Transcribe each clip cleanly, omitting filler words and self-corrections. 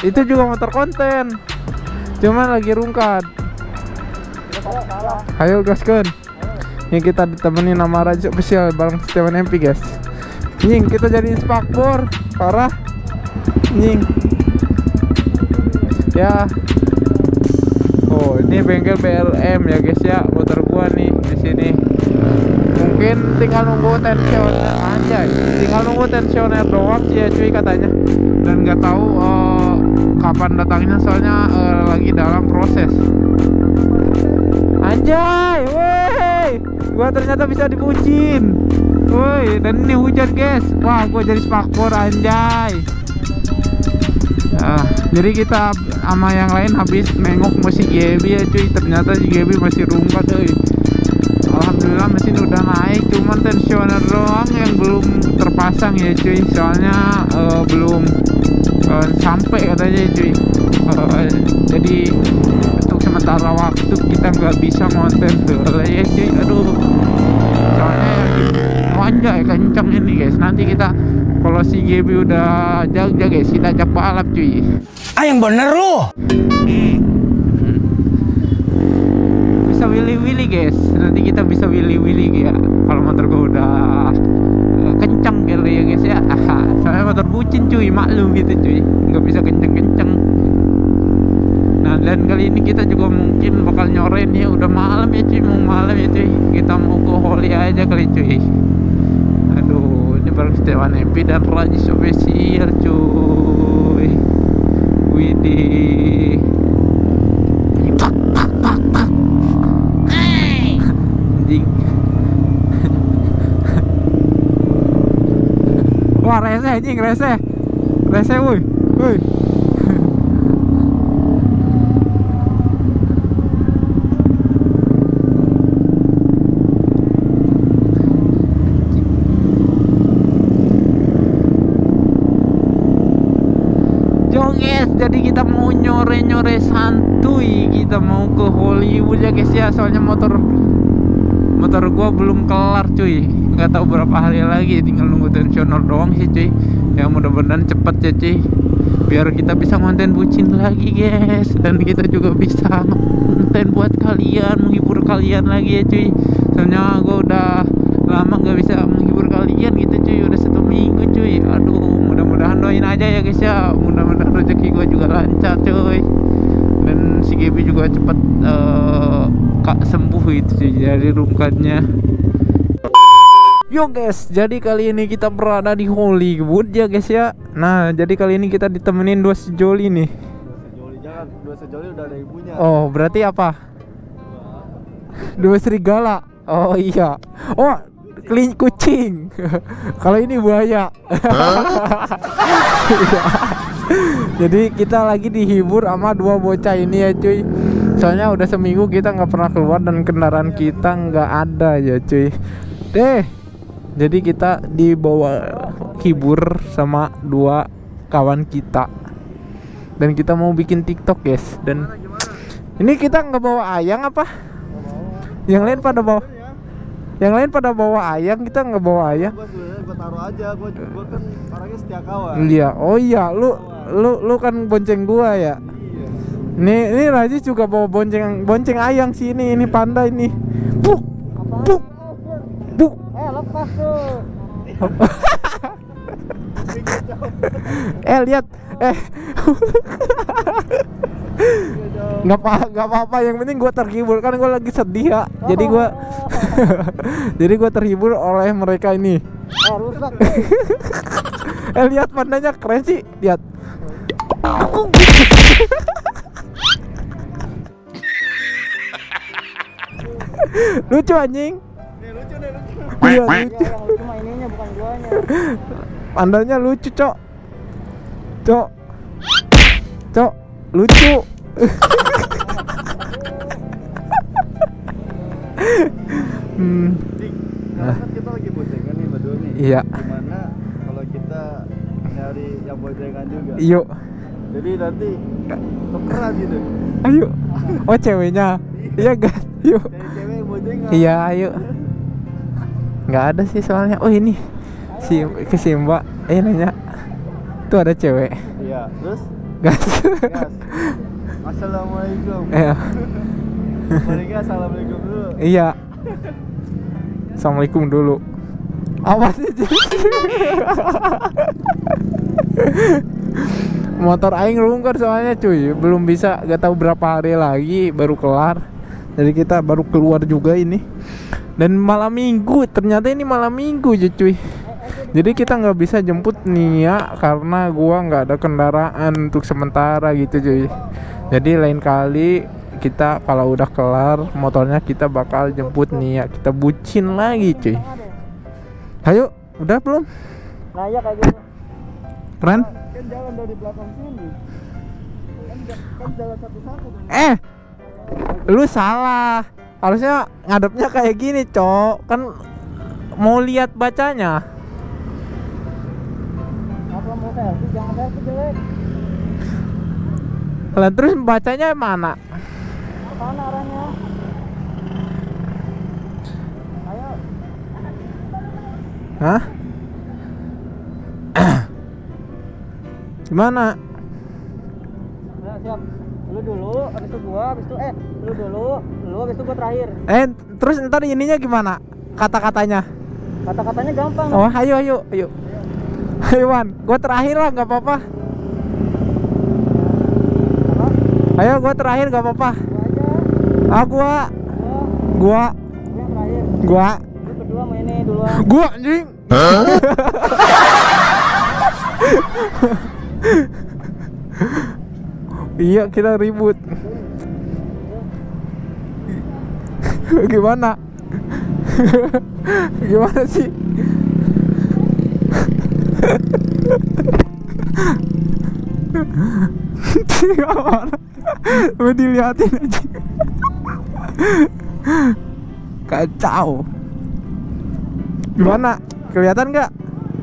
Itu juga motor konten. Cuman lagi rungkat. Ayo gaskeun. Ini kita ditemenin nama Raj Official bareng Setiawan MP guys. Nying, kita jadi spakbor. Parah. Nying. Ya. Oh, ini bengkel BLM ya guys ya. Motor gua nih di sini. Mungkin tinggal nunggu tensioner aja. Tinggal nunggu tensioner doang sih ya cuy katanya. Dan nggak tahu kapan datangnya soalnya lagi dalam proses. Anjay, woi, gua ternyata bisa dibucin. Woi, dan ini hujan guys. Wah, gua jadi spakbor anjay. Jadi kita sama yang lain habis nengok mesin GB ya cuy. Ternyata si GB masih rungkat cuy. Alhamdulillah mesin udah naik, cuman tensioner doang yang belum terpasang ya cuy. Soalnya belum sampai katanya cuy. Jadi untuk sementara waktu kita nggak bisa ngonten dulu ya cuy. Aduh, soalnya anjay kenceng ini guys. Nanti kita kalau si GB udah jaga guys, kita ajak balap cuy. Yang bener lu. Bisa willy-willy guys. Nanti kita bisa willy-willy ya. Kalau motor gua udah kenceng gitu ya guys ya. Soalnya motor bucin cuy, maklum gitu cuy. Nggak bisa kenceng-kenceng. Nah, dan kali ini kita juga mungkin bakal nyoren ya. Udah malam ya cuy, mau malam ya cuy. Kita mau ke Holy aja kali cuy. Aduh, ini bareng Setiawan MP dan Raj Official cuy. Widih. Anjing. Wah, rese anjing, rese. Rese woi. Woi. Guys, jadi kita mau nyore-nyore santuy. Kita mau ke Hollywood ya guys ya. Soalnya motor gua belum kelar cuy. Nggak tahu berapa hari lagi. Tinggal nunggu tensioner doang sih cuy. Ya mudah-mudahan cepet ya cuy. Biar kita bisa konten bucin lagi guys. Dan kita juga bisa konten buat kalian, menghibur kalian lagi ya cuy. Soalnya gua udah lama nggak bisa menghibur kalian gitu cuy. Udah 1 minggu cuy. Aduh, mudah-mudahan doain aja ya guys ya. Mudah-mudahan rezeki gue juga lancar cuy. Dan si GB juga cepet sembuh itu cuy dari rungkatnya. Yo guys, jadi kali ini kita berada di Hollywood ya guys ya. Nah, jadi kali ini kita ditemenin 2 sejoli nih. Sejoli jangan, 2 sejoli udah ada ibunya. Oh, berarti apa? 2 serigala. Oh iya. Oh, kucing. Kalau ini buaya. Jadi kita lagi dihibur sama 2 bocah ini ya cuy. Soalnya udah seminggu kita nggak pernah keluar dan kendaraan kita nggak ada ya cuy. Jadi kita dibawa hibur sama 2 kawan kita. Dan kita mau bikin TikTok guys. Dan ini kita nggak bawa ayang apa? Yang lain pada bawa ayang, kita nggak bawa ayang. Gue taruh aja, gue kan orangnya setia kawan. Iya, oh iya, lu kan bonceng gua ya. Iya. Ini Rajis juga bawa bonceng ayang sih ini panda ini. Buk. Lepas tuh. Lihat. Nggak apa-apa, yang penting gue terhibur, kan gue lagi sedih ya. Jadi gue terhibur oleh mereka ini. Rusak. Lihat pandanya keren sih, lihat. Lucu anjing. Lucu. Iya lucu. Yang lucu mah ininya bukan guanya. Pandanya lucu cok, lucu. Nah, kan kita lagi boncengan nih berdua nih. Iya. Gimana kalau kita nyari yang boncengan juga? Yuk. Jadi nanti tukeran gitu. Ayo. Oh ceweknya. Iya guys. Yuk. Cewek yang boncengan. Iya ayo. Nggak ada sih soalnya. Oh ini si Mbak nanya. Tuh ada cewek. Iya. Terus Gas. Gas. Assalamualaikum. Iya. Mereka assalamualaikum dulu. Iya. Assalamualaikum dulu. Awas aja. Motor aing rungkar soalnya cuy, belum bisa, gak tahu berapa hari lagi baru kelar. Jadi kita baru keluar juga ini. Dan malam minggu, ternyata ini malam minggu aja cuy. Jadi kita nggak bisa jemput Nia karena gua nggak ada kendaraan untuk sementara gitu cuy. Jadi lain kali kita kalau udah kelar motornya kita bakal jemput Nia, kita bucin lagi cuy. Ayo, udah belum? Nah ya kayak gitu. Keren? Kan jalan dari belakang sini. Kan jalan satu-satu. Lu salah. Harusnya ngadepnya kayak gini, Cok. Kan mau lihat bacanya. Apa mau selfie? Jangan selfie jelek. Lah terus bacanya mana? Mana arahnya? Ayo. Hah? Gimana? Nah, siap. Lu dulu, habis itu gua, habis itu lu dulu, habis itu gua terakhir. Terus ntar ininya gimana? Kata-katanya? Kata-katanya gampang. Oh, ayo. Ayo Wan, gua terakhir lah, nggak apa-apa. Apa? Ayo, gua terakhir, nggak apa-apa. Gua aja. Gua Gua yang terakhir. Lu berdua main ini duluan. Gua anjing. Iya, kita ribut. Gimana? Gimana sih? Gimana? Gue diliatin aja. Kacau. Gimana? Kelihatan nggak?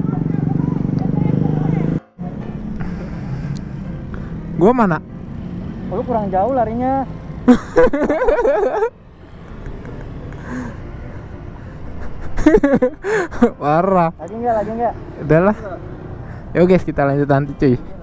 Gua mana? Oh, lu kurang jauh larinya. Parah. Lagi enggak? Udahlah. Yuk guys, kita lanjut nanti cuy.